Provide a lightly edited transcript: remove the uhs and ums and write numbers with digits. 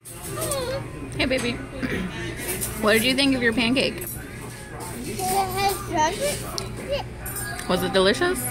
Hey, baby. What did you think of your pancake? Was it delicious?